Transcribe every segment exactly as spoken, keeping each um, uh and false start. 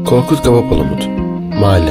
Korkut Kabapalamut. Mahalle.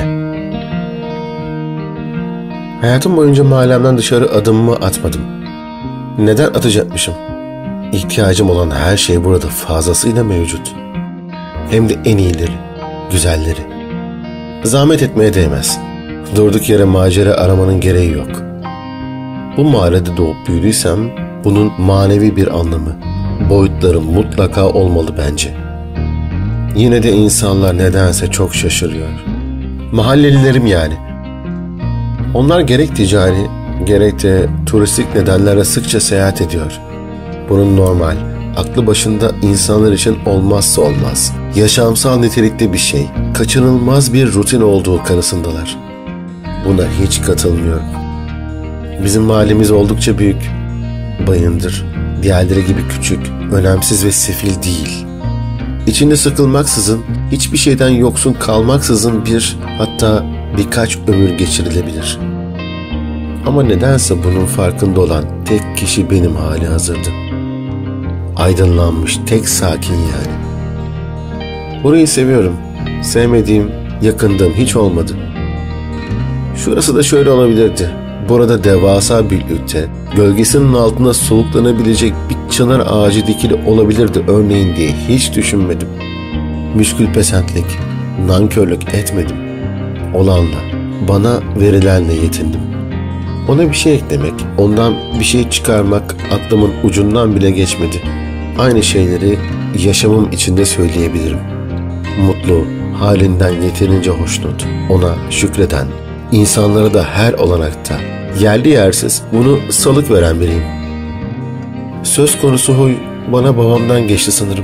Hayatım boyunca mahallemden dışarı adımımı atmadım. Neden atacakmışım? İhtiyacım olan her şey burada fazlasıyla mevcut. Hem de en iyileri, güzelleri. Zahmet etmeye değmez. Durduk yere macera aramanın gereği yok. Bu mahallede doğup büyüdüysem bunun manevi bir anlamı, boyutları mutlaka olmalı bence. Yine de insanlar nedense çok şaşırıyor. Mahallelilerim yani. Onlar gerek ticari, gerek de turistik nedenlerle sıkça seyahat ediyor. Bunun normal, aklı başında insanlar için olmazsa olmaz, yaşamsal nitelikte bir şey, kaçınılmaz bir rutin olduğu kanısındalar. Buna hiç katılmıyorum. Bizim mahallemiz oldukça büyük. Bayındır, diğerleri gibi küçük, önemsiz ve sefil değil. İçinde sıkılmaksızın, hiçbir şeyden yoksun kalmaksızın bir, hatta birkaç ömür geçirilebilir. Ama nedense bunun farkında olan tek kişi benim hali hazırda. Aydınlanmış, tek sakin yani. Burayı seviyorum. Sevmediğim, yakındığım hiç olmadı. Şurası da şöyle olabilirdi. Burada devasa büyüklükte, gölgesinin altında soluklanabilecek bir çınar ağacı dikili olabilirdi örneğin diye hiç düşünmedim. Müşkül pesentlik, nankörlük etmedim. Olanla, bana verilenle yetindim. Ona bir şey eklemek, ondan bir şey çıkarmak aklımın ucundan bile geçmedi. Aynı şeyleri yaşamım içinde söyleyebilirim. Mutlu, halinden yeterince hoşnut, ona şükreden, insanlara da her olanakta, yerli yersiz bunu salık veren biriyim. Söz konusu huy bana babamdan geçti sanırım.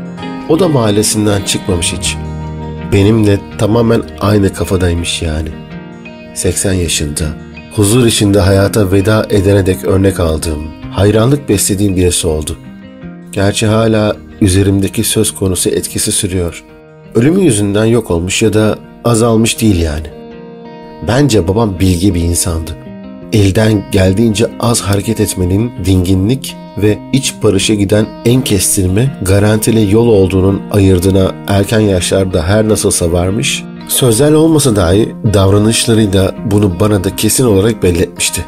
O da mahallesinden çıkmamış hiç. Benimle tamamen aynı kafadaymış yani. seksen yaşında, huzur içinde hayata veda edene dek örnek aldığım, hayranlık beslediğim birisi oldu. Gerçi hala üzerimdeki söz konusu etkisi sürüyor. Ölümü yüzünden yok olmuş ya da azalmış değil yani. Bence babam bilge bir insandı. Elden geldiğince az hareket etmenin dinginlik ve iç barışa giden en kestirme, garantili yol olduğunun ayırdığına erken yaşlarda her nasılsa varmış, sözler olmasa dahi davranışlarıyla bunu bana da kesin olarak belli etmişti.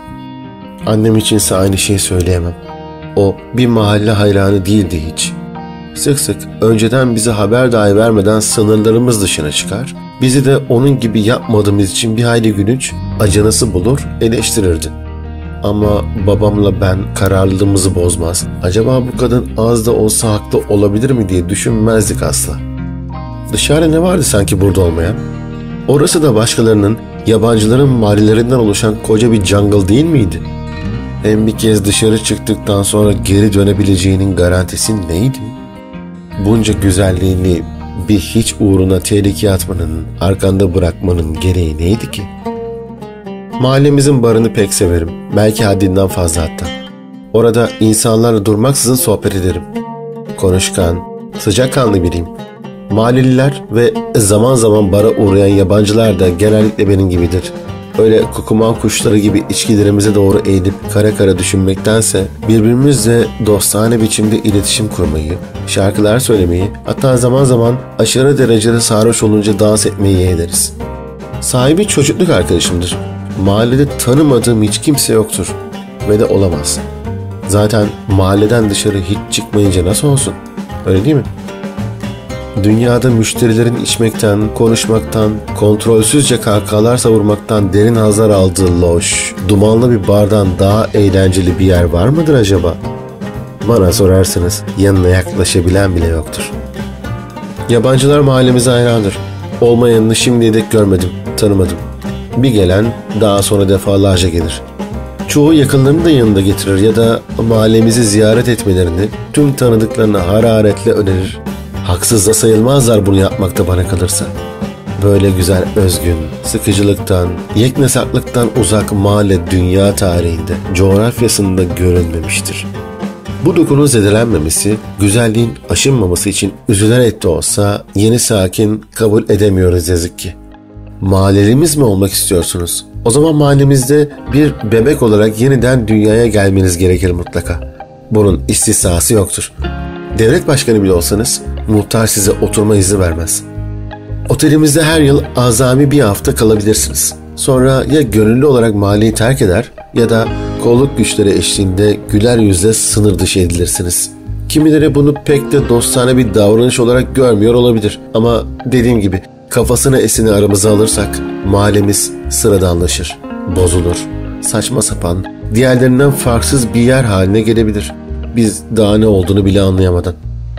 Annem içinse aynı şeyi söyleyemem. O bir mahalle hayranı değildi hiç. Sık sık önceden bize haber dahi vermeden sınırlarımız dışına çıkar, bizi de onun gibi yapmadığımız için bir hayli gülünç, acanası bulur, eleştirirdi. Ama babamla ben kararlılığımızı bozmaz, acaba bu kadın az da olsa haklı olabilir mi diye düşünmezdik asla. Dışarıda ne vardı sanki burada olmayan? Orası da başkalarının, yabancıların mahallelerinden oluşan koca bir jungle değil miydi? Hem bir kez dışarı çıktıktan sonra geri dönebileceğinin garantisi neydi? Bunca güzelliğini bir hiç uğruna tehlikeye atmanın, arkanda bırakmanın gereği neydi ki? Mahallemizin barını pek severim. Belki haddinden fazla hatta. Orada insanlarla durmaksızın sohbet ederim. Konuşkan, sıcakkanlı biriyim. Mahalleliler ve zaman zaman bara uğrayan yabancılar da genellikle benim gibidir. Öyle kukuman kuşları gibi içkilerimize doğru eğilip kara kara düşünmektense birbirimizle dostane biçimde iletişim kurmayı, şarkılar söylemeyi, hatta zaman zaman aşırı derecede sarhoş olunca dans etmeyi yeğleriz. Sahibi çocukluk arkadaşımdır. Mahallede tanımadığım hiç kimse yoktur ve de olamaz. Zaten mahalleden dışarı hiç çıkmayınca nasıl olsun? Öyle değil mi? Dünyada müşterilerin içmekten, konuşmaktan, kontrolsüzce kahkahalar savurmaktan derin hazlar aldığı loş, dumanlı bir bardan daha eğlenceli bir yer var mıdır acaba? Bana sorarsanız yanına yaklaşabilen bile yoktur. Yabancılar mahallemize hayrandır. Olmayanını şimdiye dek görmedim, tanımadım. Bir gelen daha sonra defalarca gelir. Çoğu yakınlarını da yanında getirir ya da mahallemizi ziyaret etmelerini tüm tanıdıklarına hararetle önerir. Haksız da sayılmazlar bunu yapmakta bana kalırsa. Böyle güzel, özgün, sıkıcılıktan, yeknesaklıktan uzak mahalle dünya tarihinde, coğrafyasında görülmemiştir. Bu dokunun zedelenmemesi, güzelliğin aşınmaması için üzülerek de olsa yeni sakin kabul edemiyoruz yazık ki. Mahallelimiz mi olmak istiyorsunuz? O zaman mahallemizde bir bebek olarak yeniden dünyaya gelmeniz gerekir mutlaka. Bunun istisnası yoktur. Devlet başkanı bile olsanız muhtar size oturma izni vermez. Otelimizde her yıl azami bir hafta kalabilirsiniz. Sonra ya gönüllü olarak mahalleyi terk eder ya da kolluk güçleri eşliğinde güler yüzle sınır dışı edilirsiniz. Kimileri bunu pek de dostane bir davranış olarak görmüyor olabilir. Ama dediğim gibi kafasını esini aramıza alırsak mahallemiz sıradanlaşır, bozulur, saçma sapan, diğerlerinden farksız bir yer haline gelebilir. Biz daha ne olduğunu bile anlayamadan.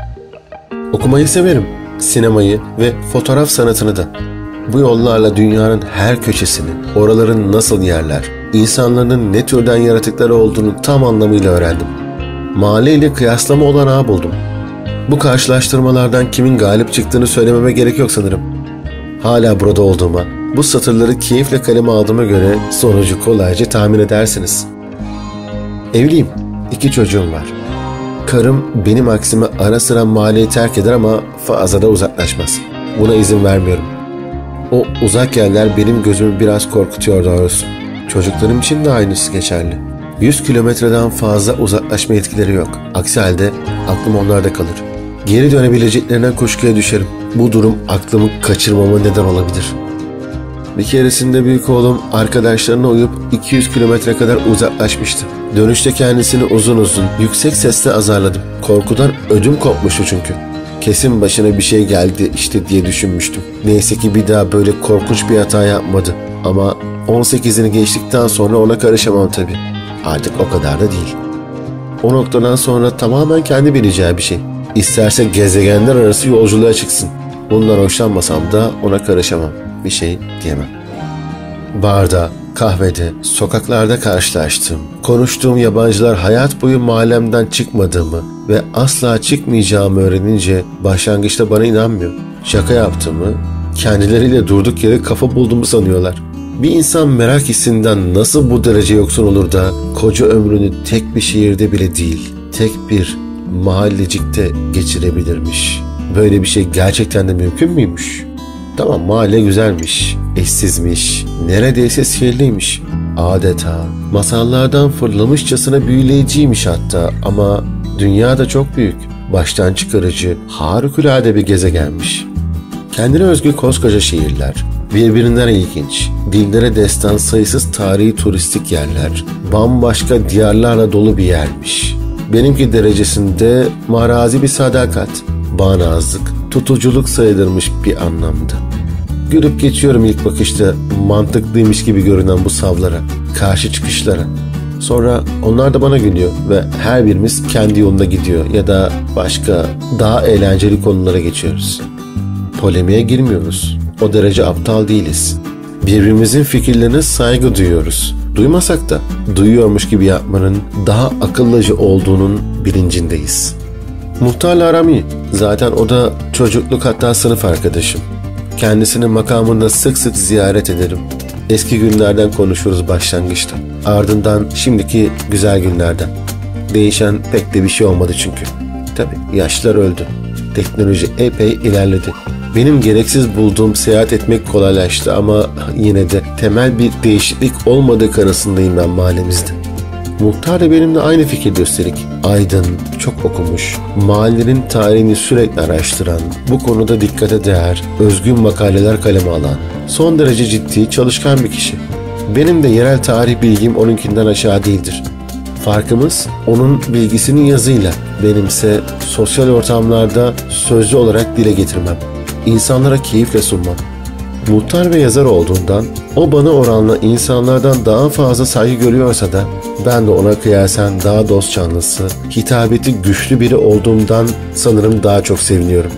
Okumayı severim, sinemayı ve fotoğraf sanatını da. Bu yollarla dünyanın her köşesini, oraların nasıl yerler, insanların ne türden yaratıkları olduğunu tam anlamıyla öğrendim. Mahalleyle kıyaslama olanağı buldum. Bu karşılaştırmalardan kimin galip çıktığını söylememe gerek yok sanırım. Hala burada olduğuma, bu satırları keyifle kaleme aldığıma göre sonucu kolayca tahmin edersiniz. Evliyim, iki çocuğum var. Karım benim aksime ara sıra mahalleyi terk eder ama fazla da uzaklaşmaz. Buna izin vermiyorum. O uzak yerler benim gözümü biraz korkutuyor doğrusu. Çocuklarım için de aynısı geçerli. yüz kilometreden fazla uzaklaşma etkileri yok. Aksi halde aklım onlarda kalır. Geri dönebileceklerinden kuşkuya düşerim. Bu durum aklımı kaçırmama neden olabilir. Bir keresinde büyük oğlum arkadaşlarına uyup iki yüz kilometre kadar uzaklaşmıştı. Dönüşte kendisini uzun uzun, yüksek sesle azarladım. Korkudan ödüm kopmuştu çünkü. Kesin başına bir şey geldi işte diye düşünmüştüm. Neyse ki bir daha böyle korkunç bir hata yapmadı. Ama on sekizini geçtikten sonra ona karışamam tabii. Artık o kadar da değil. O noktadan sonra tamamen kendi bileceği bir şey. İsterse gezegenler arası yolculuğa çıksın. Bundan hoşlanmasam da ona karışamam. Bir şey diyemem. Barda, kahvede, sokaklarda karşılaştığım, konuştuğum yabancılar hayat boyu mahallemden çıkmadığımı ve asla çıkmayacağımı öğrenince başlangıçta bana inanmıyor. Şaka yaptığımı, kendileriyle durduk yere kafa bulduğumu sanıyorlar. Bir insan merak hissinden nasıl bu derece yoksun olur da koca ömrünü tek bir şehirde bile değil, tek bir mahallecikte geçirebilirmiş. Böyle bir şey gerçekten de mümkün müymüş? Tamam, mahalle güzelmiş, eşsizmiş, neredeyse sihirliymiş. Adeta masallardan fırlamışçasına büyüleyiciymiş hatta, ama dünya da çok büyük, baştan çıkarıcı, harikulade bir gezegenmiş. Kendine özgü koskoca şehirler, birbirinden ilginç, dillere destan sayısız tarihi turistik yerler, bambaşka diyarlarla dolu bir yermiş. Benimki derecesinde marazi bir sadakat, bağnazlık, tutuculuk sayılırmış bir anlamda. Gülüp geçiyorum ilk bakışta mantıklıymış gibi görünen bu savlara, karşı çıkışlara. Sonra onlar da bana gülüyor ve her birimiz kendi yolunda gidiyor ya da başka daha eğlenceli konulara geçiyoruz. Polemiğe girmiyoruz. O derece aptal değiliz. Birbirimizin fikirlerine saygı duyuyoruz. Duymasak da duyuyormuş gibi yapmanın daha akıllıca olduğunun bilincindeyiz. Muhtarla aram iyi. Zaten o da çocukluk hatta sınıf arkadaşım. Kendisini makamında sık sık ziyaret ederim. Eski günlerden konuşuruz başlangıçta. Ardından şimdiki güzel günlerden. Değişen pek de bir şey olmadı çünkü. Tabii yaşlar öldü. Teknoloji epey ilerledi. Benim gereksiz bulduğum seyahat etmek kolaylaştı ama yine de temel bir değişiklik olmadığı kanısındayım ben mahallemizde. Muhtar da benimle aynı fikirde üstelik. Aydın, çok okumuş, mahallenin tarihini sürekli araştıran, bu konuda dikkate değer, özgün makaleler kaleme alan, son derece ciddi, çalışkan bir kişi. Benim de yerel tarih bilgim onunkinden aşağı değildir. Farkımız onun bilgisinin yazıyla, benimse sosyal ortamlarda sözlü olarak dile getirmem. İnsanlara keyifle sunmam. Muhtar ve yazar olduğundan o bana oranla insanlardan daha fazla saygı görüyorsa da ben de ona kıyasen daha dost canlısı, hitabeti güçlü biri olduğumdan sanırım daha çok seviniyorum.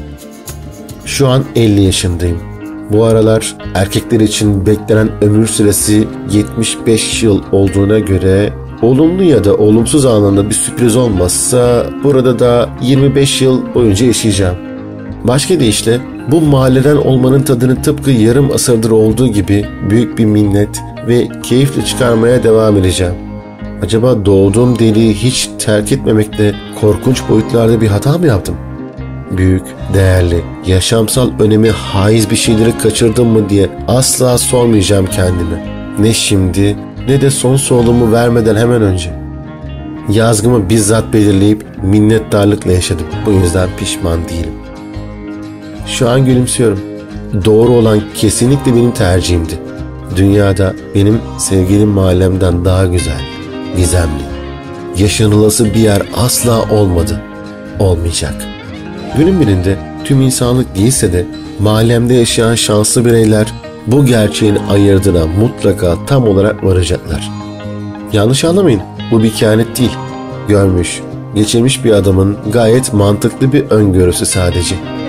Şu an elli yaşındayım. Bu aralar erkekler için beklenen ömür süresi yetmiş beş yıl olduğuna göre olumlu ya da olumsuz anlamda bir sürpriz olmazsa burada da yirmi beş yıl boyunca yaşayacağım. Başka deyişle bu mahalleden olmanın tadını tıpkı yarım asırdır olduğu gibi büyük bir minnet ve keyifle çıkarmaya devam edeceğim. Acaba doğduğum deliği hiç terk etmemekle korkunç boyutlarda bir hata mı yaptım? Büyük, değerli, yaşamsal önemi haiz bir şeyleri kaçırdım mı diye asla sormayacağım kendime. Ne şimdi ne de son soluğumu vermeden hemen önce. Yazgımı bizzat belirleyip minnettarlıkla yaşadım. Bu yüzden pişman değilim. Şu an gülümsüyorum. doğru olan kesinlikle benim tercihimdi. Dünyada benim sevgili mahallemden daha güzel, gizemli, yaşanılası bir yer asla olmadı, olmayacak. Günün birinde tüm insanlık değilse de mahallemde yaşayan şanslı bireyler bu gerçeğin ayırdığına mutlaka tam olarak varacaklar. Yanlış anlamayın, bu bir kehanet değil. Görmüş, geçirmiş bir adamın gayet mantıklı bir öngörüsü sadece.